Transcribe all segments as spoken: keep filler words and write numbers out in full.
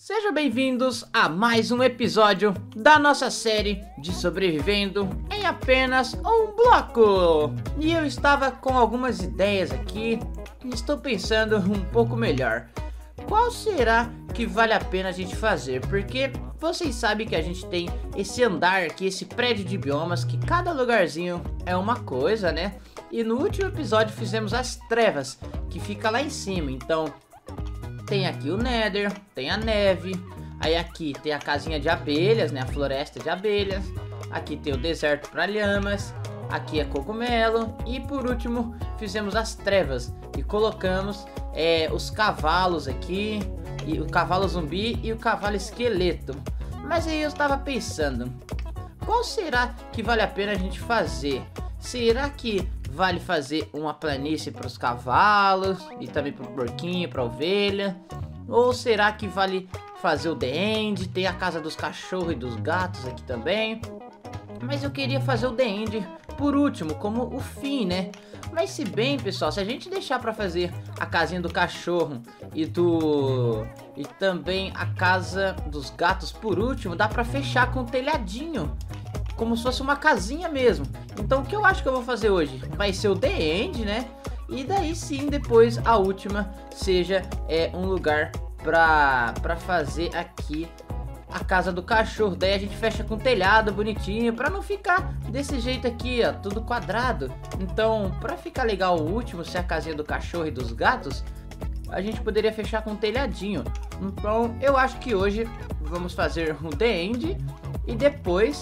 Sejam bem-vindos a mais um episódio da nossa série de sobrevivendo em apenas um bloco. E eu estava com algumas ideias aqui e estou pensando um pouco melhor. Qual será que vale a pena a gente fazer? Porque vocês sabem que a gente tem esse andar aqui, esse prédio de biomas, que cada lugarzinho é uma coisa, né? E no último episódio fizemos as trevas, que fica lá em cima. Então tem aqui o Nether, tem a neve, aí aqui tem a casinha de abelhas, né? A floresta de abelhas. Aqui tem o deserto para lhamas, aqui é cogumelo. E por último fizemos as trevas e colocamos é, os cavalos aqui, e o cavalo zumbi e o cavalo esqueleto. Mas aí eu estava pensando, qual será que vale a pena a gente fazer? Será que vale fazer uma planície para os cavalos e também para o porquinho, para a ovelha? Ou será que vale fazer o The End? Tem a casa dos cachorros e dos gatos aqui também. Mas eu queria fazer o The End por último, como o fim, né? Mas se bem, pessoal, se a gente deixar para fazer a casinha do cachorro e do e também a casa dos gatos por último, dá para fechar com um telhadinho, como se fosse uma casinha mesmo. Então o que eu acho que eu vou fazer hoje vai ser o The End, né? E daí sim, depois a última seja é, um lugar pra, pra fazer aqui a casa do cachorro. Daí a gente fecha com telhado bonitinho, pra não ficar desse jeito aqui, ó, tudo quadrado. Então, pra ficar legal o último, ser a casinha do cachorro e dos gatos, a gente poderia fechar com um telhadinho. Então eu acho que hoje vamos fazer o The End e depois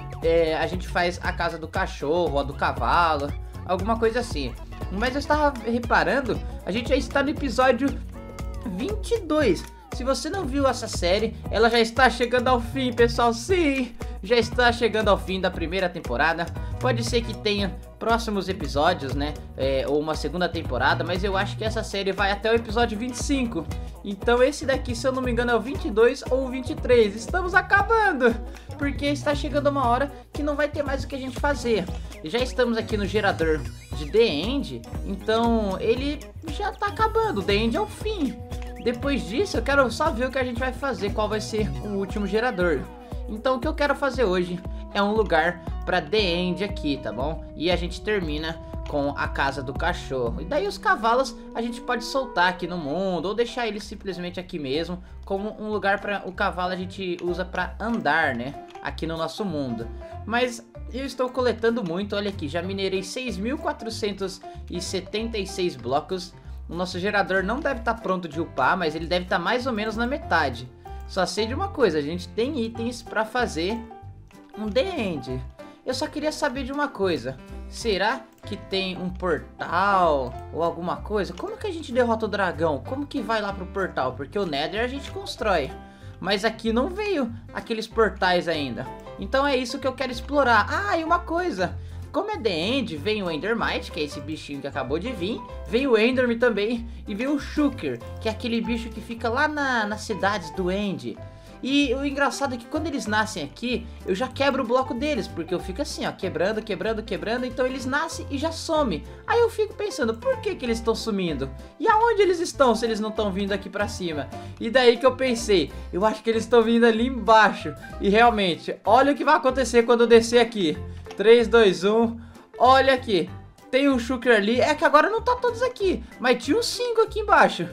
É, a gente faz a casa do cachorro, a do cavalo, alguma coisa assim. Mas eu estava reparando, a gente já está no episódio vinte e dois. Se você não viu essa série, ela já está chegando ao fim, pessoal. Sim, já está chegando ao fim da primeira temporada. Pode ser que tenha próximos episódios, né? É, ou uma segunda temporada, mas eu acho que essa série vai até o episódio vinte e cinco. Então esse daqui, se eu não me engano, é o vinte e dois ou o vinte e três. Estamos acabando, porque está chegando uma hora que não vai ter mais o que a gente fazer. Já estamos aqui no gerador de The End, então ele já está acabando. The End é o fim. Depois disso, eu quero só ver o que a gente vai fazer, qual vai ser o último gerador. Então o que eu quero fazer hoje é um lugar para The End aqui, tá bom? E a gente termina com a casa do cachorro. E daí os cavalos a gente pode soltar aqui no mundo, ou deixar eles simplesmente aqui mesmo, como um lugar para o cavalo a gente usa para andar, né? Aqui no nosso mundo. Mas eu estou coletando muito, olha aqui, já minerei seis mil quatrocentos e setenta e seis blocos. O nosso gerador não deve estar pronto de upar, mas ele deve estar mais ou menos na metade. Só sei de uma coisa, a gente tem itens para fazer um The End. Eu só queria saber de uma coisa. Será que tem um portal ou alguma coisa? Como que a gente derrota o dragão? Como que vai lá pro portal? Porque o Nether a gente constrói, mas aqui não veio aqueles portais ainda. Então é isso que eu quero explorar. Ah, e uma coisa. Como é The End, vem o Endermite, que é esse bichinho que acabou de vir. Vem o Enderman também. E vem o Shulker, que é aquele bicho que fica lá na, nas cidades do End. E o engraçado é que quando eles nascem aqui, eu já quebro o bloco deles, porque eu fico assim, ó, quebrando, quebrando, quebrando. Então eles nascem e já somem. Aí eu fico pensando, por que que eles estão sumindo? E aonde eles estão se eles não estão vindo aqui pra cima? E daí que eu pensei, eu acho que eles estão vindo ali embaixo. E realmente, olha o que vai acontecer quando eu descer aqui. três, dois, um, olha aqui, tem um Shulker ali, é que agora não tá todos aqui, mas tinha uns cinco aqui embaixo.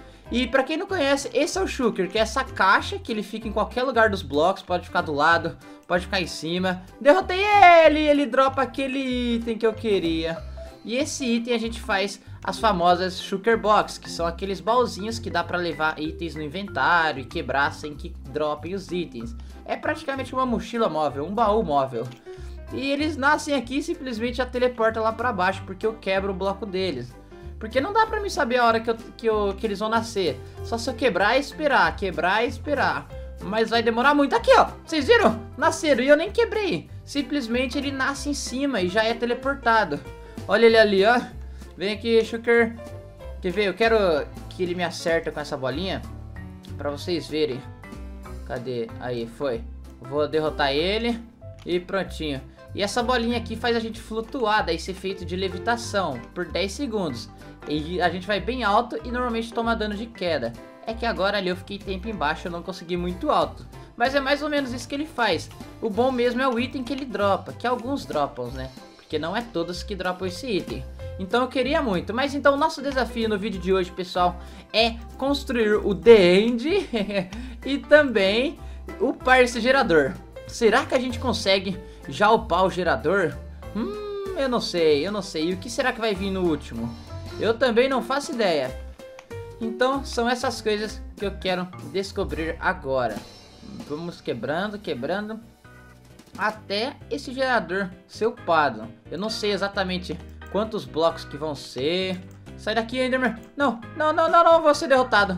E pra quem não conhece, esse é o Shulker, que é essa caixa que ele fica em qualquer lugar dos blocos, pode ficar do lado, pode ficar em cima. Derrotei ele, ele dropa aquele item que eu queria. E esse item a gente faz as famosas Shulker Box, que são aqueles baúzinhos que dá pra levar itens no inventário e quebrar sem que dropem os itens. É praticamente uma mochila móvel, um baú móvel. E eles nascem aqui e simplesmente já teleporta lá pra baixo, porque eu quebro o bloco deles. Porque não dá pra mim saber a hora que, eu, que, eu, que eles vão nascer. Só se eu quebrar e esperar, quebrar e esperar. Mas vai demorar muito. Aqui, ó, vocês viram? Nasceram e eu nem quebrei. Simplesmente ele nasce em cima e já é teleportado. Olha ele ali, ó. Vem aqui, Shulker. Quer ver? Eu quero que ele me acerte com essa bolinha, pra vocês verem. Cadê? Aí, foi. Vou derrotar ele e prontinho. E essa bolinha aqui faz a gente flutuar, daí ser feito de levitação por dez segundos. E a gente vai bem alto e normalmente toma dano de queda. é que agora ali eu fiquei tempo embaixo, eu não consegui muito alto. Mas é mais ou menos isso que ele faz. O bom mesmo é o item que ele dropa, que alguns dropam, né? Porque não é todos que dropam esse item. Então eu queria muito. Mas então o nosso desafio no vídeo de hoje, pessoal, é construir o The End e também upar esse gerador. Será que a gente consegue já upar o gerador? Hum, eu não sei, eu não sei. E o que será que vai vir no último? Eu também não faço ideia. Então são essas coisas que eu quero descobrir agora. Vamos quebrando, quebrando até esse gerador ser upado. Eu não sei exatamente quantos blocos que vão ser. Sai daqui, Enderman. Não, não, não, não, não, vou ser derrotado.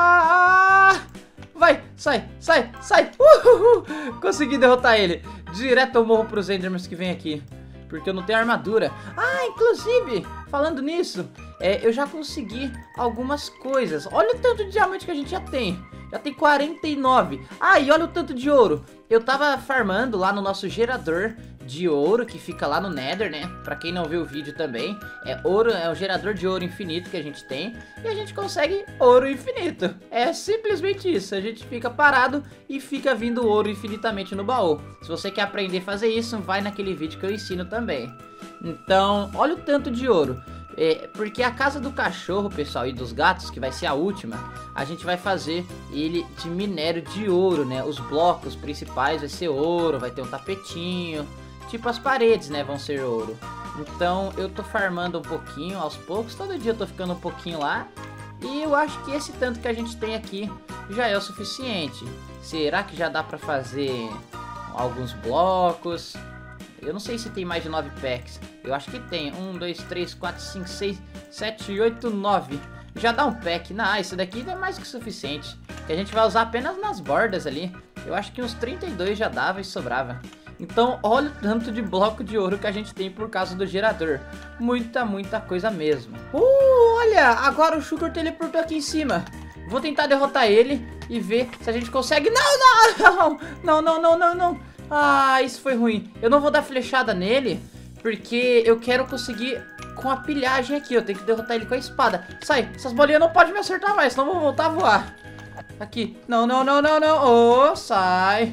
Ah! Vai, sai, sai, sai. Uhul! Consegui derrotar ele. Direto eu morro pros Endermans que vem aqui, porque eu não tenho armadura. Ah, inclusive, falando nisso, é, eu já consegui algumas coisas. Olha o tanto de diamante que a gente já tem. Já tem quarenta e nove. Ah, e olha o tanto de ouro. Eu tava farmando lá no nosso gerador de ouro, que fica lá no Nether, né? Pra quem não viu o vídeo também, é ouro, é o gerador de ouro infinito que a gente tem. E a gente consegue ouro infinito. É simplesmente isso. A gente fica parado e fica vindo ouro infinitamente no baú. Se você quer aprender a fazer isso, vai naquele vídeo que eu ensino também. Então, olha o tanto de ouro. É, porque a casa do cachorro, pessoal, e dos gatos, que vai ser a última, a gente vai fazer ele de minério de ouro, né? Os blocos principais vai ser ouro, vai ter um tapetinho, tipo as paredes, né, vão ser ouro. Então eu tô farmando um pouquinho aos poucos, todo dia eu tô ficando um pouquinho lá. E eu acho que esse tanto que a gente tem aqui já é o suficiente. Será que já dá pra fazer alguns blocos? Eu não sei se tem mais de nove packs. Eu acho que tem. um, dois, três, quatro, cinco, seis, sete, oito, nove. Já dá um pack. Não, isso daqui é mais que suficiente. Que a gente vai usar apenas nas bordas ali. Eu acho que uns trinta e dois já dava e sobrava. Então, olha o tanto de bloco de ouro que a gente tem por causa do gerador. Muita, muita coisa mesmo. Uh, olha! Agora o Sugar teleportou aqui em cima. Vou tentar derrotar ele e ver se a gente consegue. Não, não! Não, não, não, não, não. Ah, isso foi ruim. Eu não vou dar flechada nele, porque eu quero conseguir com a pilhagem aqui. Eu tenho que derrotar ele com a espada. Sai, essas bolinhas não podem me acertar mais, senão eu vou voltar a voar. Aqui, não, não, não, não, não. Oh, sai.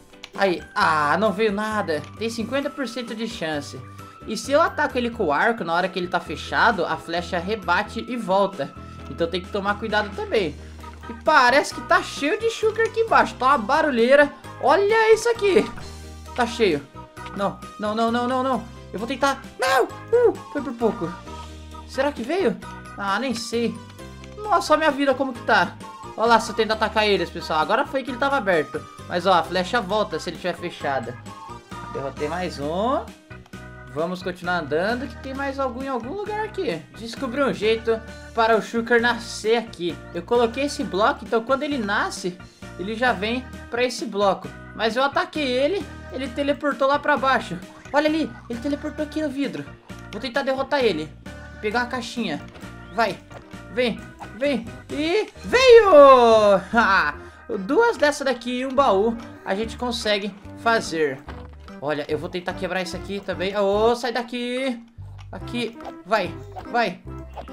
Aí, ah, não veio nada. Tem cinquenta por cento de chance. E se eu ataco ele com o arco, na hora que ele tá fechado, a flecha rebate e volta. Então tem que tomar cuidado também. E parece que tá cheio de sugar aqui embaixo. Tá uma barulheira. Olha isso aqui. Tá cheio. Não, não, não, não, não, não. Eu vou tentar. Não! Uh, foi por pouco. Será que veio? Ah, nem sei. Nossa, olha a minha vida como que tá. Olha lá se eu tento atacar eles, pessoal. Agora foi que ele tava aberto. Mas ó, a flecha volta se ele estiver fechada. Derrotei mais um. Vamos continuar andando, que tem mais algum em algum lugar aqui. Descobri um jeito para o Sugar nascer aqui. Eu coloquei esse bloco, então quando ele nasce, ele já vem para esse bloco. Mas eu ataquei ele, ele teleportou lá para baixo. Olha ali, ele teleportou aqui no vidro. Vou tentar derrotar ele. Pegar uma caixinha. Vai, vem, vem. E veio! Duas dessas daqui e um baú a gente consegue fazer. Olha, eu vou tentar quebrar isso aqui também. Ô, oh, sai daqui. Aqui, vai, vai.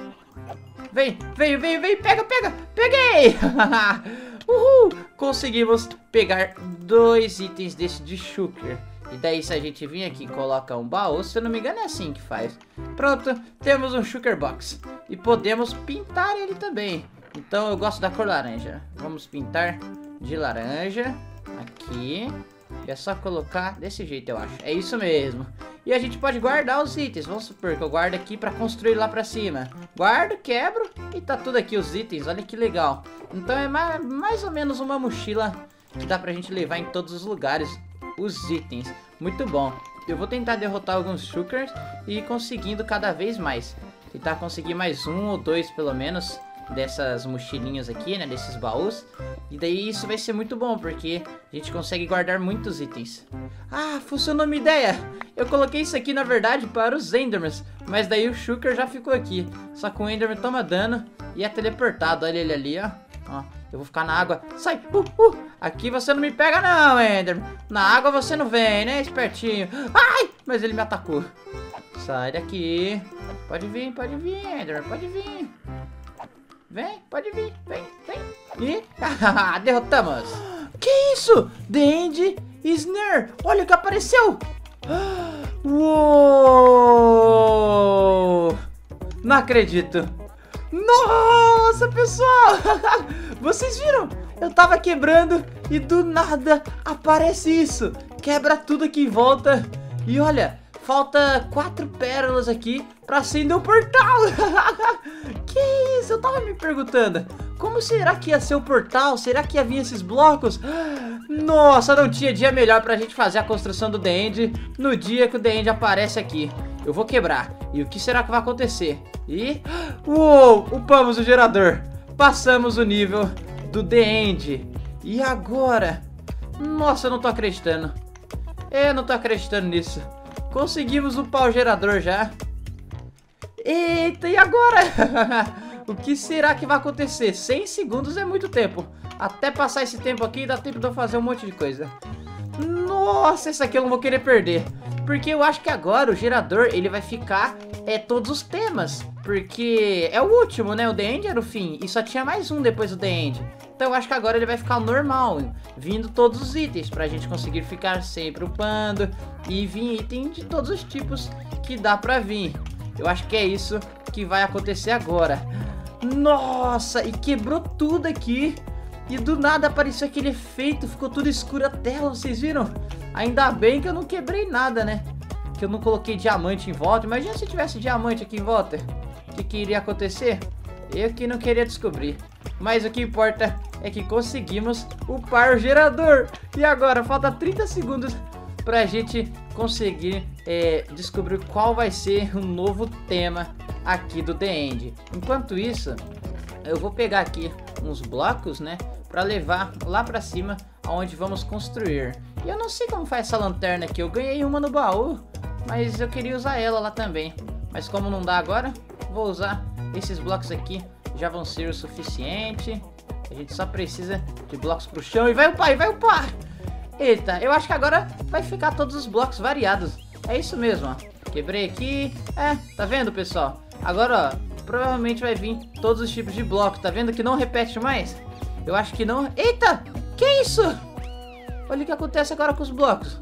Vem, vem, vem, vem, pega, pega. Peguei. Uhul, conseguimos pegar dois itens desse de sugar. E daí se a gente vir aqui e coloca um baú, se eu não me engano é assim que faz. Pronto, temos um sugar box. E podemos pintar ele também. Então eu gosto da cor laranja. Vamos pintar de laranja. Aqui. É só colocar desse jeito, eu acho. É isso mesmo. E a gente pode guardar os itens. Vamos supor que eu guardo aqui pra construir lá pra cima. Guardo, quebro e tá tudo aqui os itens. Olha que legal. Então é mais, mais ou menos uma mochila que dá pra gente levar em todos os lugares os itens. Muito bom. Eu vou tentar derrotar alguns sugars e ir conseguindo cada vez mais. Tentar conseguir mais um ou dois pelo menos dessas mochilinhas aqui, né, desses baús. E daí isso vai ser muito bom, porque a gente consegue guardar muitos itens. Ah, funcionou minha ideia. Eu coloquei isso aqui, na verdade, para os Endermans, mas daí o Sugar já ficou aqui. Só que o Enderman toma dano e é teleportado. Olha ele ali, ó. Ó, eu vou ficar na água. Sai, uh, uh. Aqui você não me pega não, Enderman. Na água você não vem, né, espertinho. Ai, mas ele me atacou. Sai daqui. Pode vir, pode vir, Enderman, pode vir. Vem, pode vir, vem, vem. E derrotamos. Que isso? The End Snare. Olha o que apareceu. Uou! Não acredito. Nossa, pessoal. Vocês viram? Eu tava quebrando e do nada aparece isso. Quebra tudo aqui em volta. E olha, falta quatro pérolas aqui pra acender o portal. Que isso? Eu tava me perguntando, como será que ia ser o portal? Será que ia vir esses blocos? Nossa, não tinha dia melhor pra gente fazer a construção do The End no dia que o The End aparece aqui. Eu vou quebrar. E o que será que vai acontecer? E... Uou! Upamos o gerador. Passamos o nível do The End. E agora? Nossa, eu não tô acreditando. Eu não tô acreditando nisso. Conseguimos upar o gerador já. Eita, e agora? O que será que vai acontecer? cem segundos é muito tempo. Até passar esse tempo aqui dá tempo de eu fazer um monte de coisa. Nossa, esse aqui eu não vou querer perder. Porque eu acho que agora o gerador, ele vai ficar é, todos os temas. Porque é o último, né? O The End era o fim. E só tinha mais um depois do The End. Então eu acho que agora ele vai ficar normal. Vindo todos os itens. Pra gente conseguir ficar sempre upando. E vir item de todos os tipos que dá pra vir. Eu acho que é isso que vai acontecer agora. Nossa, e quebrou tudo aqui. E do nada apareceu aquele efeito. Ficou tudo escuro a tela, vocês viram? Ainda bem que eu não quebrei nada, né? Que eu não coloquei diamante em volta. Imagina se tivesse diamante aqui em volta. O que, que iria acontecer? Eu que não queria descobrir. Mas o que importa é que conseguimos upar o gerador. E agora falta trinta segundos pra gente conseguir é, descobrir qual vai ser o novo tema aqui do The End. Enquanto isso, eu vou pegar aqui uns blocos, né, pra levar lá pra cima aonde vamos construir. E eu não sei como faz essa lanterna aqui. Eu ganhei uma no baú, mas eu queria usar ela lá também. Mas como não dá agora, vou usar esses blocos aqui. Já vão ser o suficiente. A gente só precisa de blocos pro chão. E vai upar, e vai upar. Eita, eu acho que agora vai ficar todos os blocos variados. É isso mesmo, ó. Quebrei aqui. É, tá vendo, pessoal? Agora, ó, provavelmente vai vir todos os tipos de blocos. Tá vendo que não repete mais? Eu acho que não... Eita! Que isso? Olha o que acontece agora com os blocos.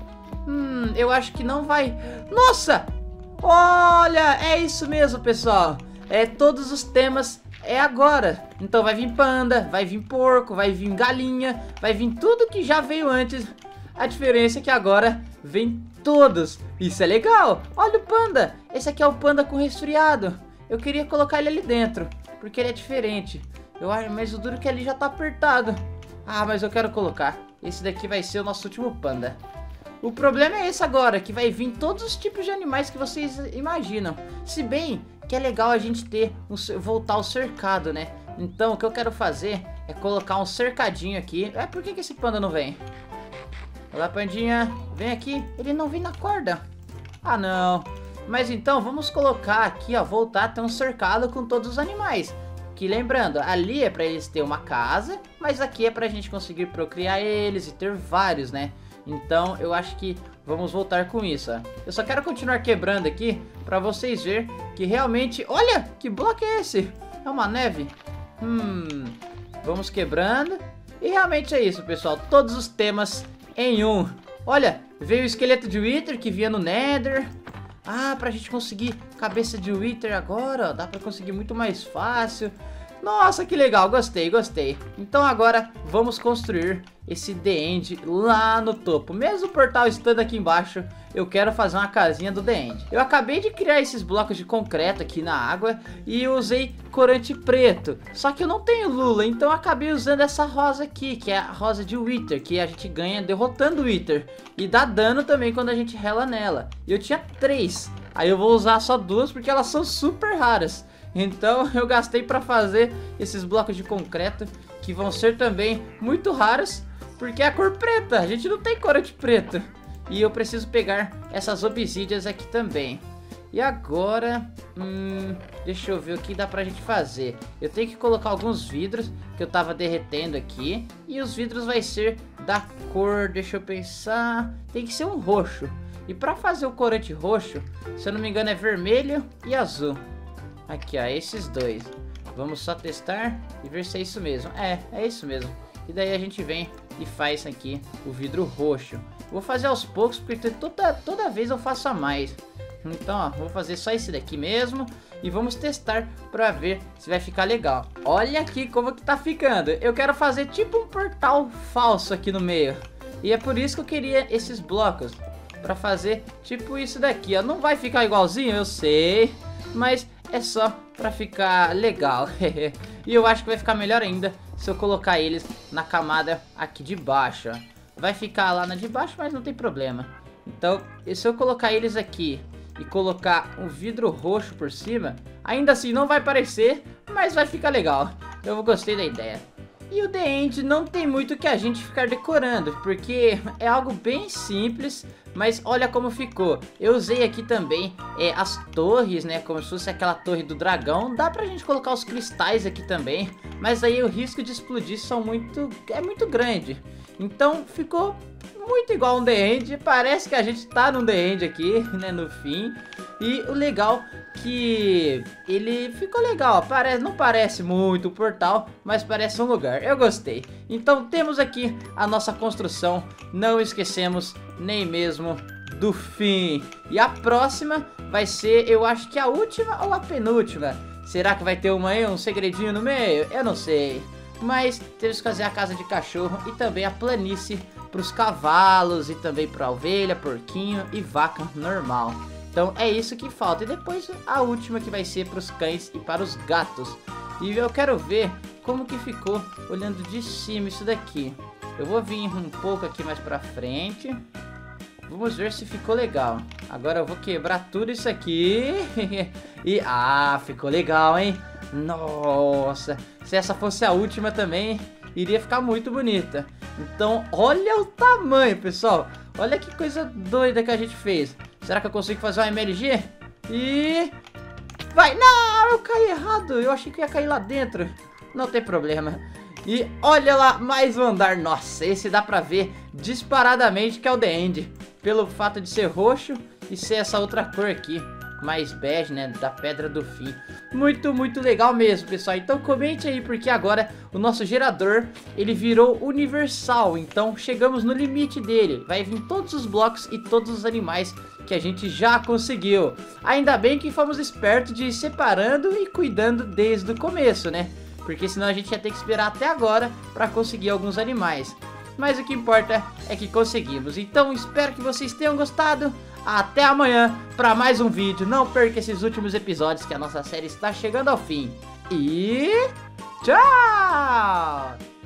Hum, eu acho que não vai... Nossa! Olha, é isso mesmo, pessoal. É, todos os temas é agora. Então vai vir panda, vai vir porco, vai vir galinha, vai vir tudo que já veio antes. A diferença é que agora vem todos. Isso é legal. Olha o panda. Esse aqui é o panda com resfriado. Eu queria colocar ele ali dentro, porque ele é diferente. Eu acho, mas o duro é que ali já tá apertado. Ah, mas eu quero colocar. Esse daqui vai ser o nosso último panda. O problema é esse agora, que vai vir todos os tipos de animais que vocês imaginam. Se bem que é legal a gente ter um, voltar ao cercado, né? Então o que eu quero fazer é colocar um cercadinho aqui. É, por que, que esse panda não vem? Olá, pandinha, vem aqui. Ele não vem na corda. Ah, não. Mas então vamos colocar aqui, ó, voltar a ter um cercado com todos os animais. Que lembrando, ali é pra eles ter uma casa, mas aqui é pra gente conseguir procriar eles e ter vários, né? Então eu acho que vamos voltar com isso, ó. Eu só quero continuar quebrando aqui pra vocês verem que realmente... Olha, que bloco é esse? É uma neve? Hum... Vamos quebrando. E realmente é isso, pessoal. Todos os temas em um. Olha, veio o esqueleto de Wither que vinha no Nether. Ah, pra gente conseguir cabeça de Wither agora, ó, dá pra conseguir muito mais fácil. Nossa, que legal, gostei, gostei. Então agora vamos construir esse The End lá no topo. Mesmo o portal estando aqui embaixo, eu quero fazer uma casinha do The End. Eu acabei de criar esses blocos de concreto aqui na água e eu usei corante preto. Só que eu não tenho lula, então eu acabei usando essa rosa aqui, que é a rosa de Wither, que a gente ganha derrotando o Wither. E dá dano também quando a gente rela nela. E eu tinha três, aí eu vou usar só duas porque elas são super raras. Então eu gastei para fazer esses blocos de concreto, que vão ser também muito raros, porque é a cor preta, a gente não tem corante preto. E eu preciso pegar essas obsídias aqui também. E agora, hum, deixa eu ver o que dá pra gente fazer. Eu tenho que colocar alguns vidros que eu tava derretendo aqui. E os vidros vai ser da cor, deixa eu pensar, tem que ser um roxo. E pra fazer o corante roxo, se eu não me engano é vermelho e azul. Aqui, ó, esses dois. Vamos só testar e ver se é isso mesmo. É, é isso mesmo. E daí a gente vem e faz aqui o vidro roxo. Vou fazer aos poucos, porque toda, toda vez eu faço a mais. Então, ó, vou fazer só esse daqui mesmo. E vamos testar pra ver se vai ficar legal. Olha aqui como que tá ficando. Eu quero fazer tipo um portal falso aqui no meio. E é por isso que eu queria esses blocos. Pra fazer tipo isso daqui, ó. Não vai ficar igualzinho, eu sei. Mas é só pra ficar legal. E eu acho que vai ficar melhor ainda se eu colocar eles na camada aqui de baixo, ó. Vai ficar lá na de baixo, mas não tem problema. Então, se eu colocar eles aqui e colocar um vidro roxo por cima, ainda assim não vai parecer, mas vai ficar legal. Eu gostei da ideia. E o The End não tem muito que a gente ficar decorando, porque é algo bem simples, mas olha como ficou. Eu usei aqui também é, as torres, né, como se fosse aquela torre do dragão. Dá pra gente colocar os cristais aqui também, mas aí o risco de explodir são muito, é muito grande. Então ficou muito igual um The End, parece que a gente tá no The End aqui, né, no fim. E o legal que ele ficou legal, parece, não parece muito um portal, mas parece um lugar, eu gostei. Então temos aqui a nossa construção, não esquecemos nem mesmo do fim. E a próxima vai ser, eu acho que a última ou a penúltima. Será que vai ter uma aí, um segredinho no meio? Eu não sei. Mas temos que fazer a casa de cachorro e também a planície para os cavalos e também para a ovelha, porquinho e vaca normal. Então é isso que falta. E depois a última que vai ser para os cães e para os gatos. E eu quero ver como que ficou olhando de cima isso daqui. Eu vou vir um pouco aqui mais para frente. Vamos ver se ficou legal. Agora eu vou quebrar tudo isso aqui. E ah, ficou legal, hein? Nossa, se essa fosse a última também, iria ficar muito bonita. Então, olha o tamanho, pessoal. Olha que coisa doida que a gente fez. Será que eu consigo fazer uma M L G? E... vai! Não, eu caí errado. Eu achei que ia cair lá dentro. Não tem problema. E olha lá, mais um andar. Nossa, esse dá pra ver disparadamente que é o The End. Pelo fato de ser roxo e ser essa outra cor aqui, mais bege, né, da pedra do fim. Muito, muito legal mesmo, pessoal. Então comente aí, porque agora o nosso gerador, ele virou universal. Então chegamos no limite dele. Vai vir todos os blocos e todos os animais que a gente já conseguiu. Ainda bem que fomos espertos de ir separando e cuidando desde o começo, né? Porque senão a gente ia ter que esperar até agora para conseguir alguns animais. Mas o que importa é que conseguimos. Então espero que vocês tenham gostado. Até amanhã para mais um vídeo. Não perca esses últimos episódios que a nossa série está chegando ao fim. E tchau!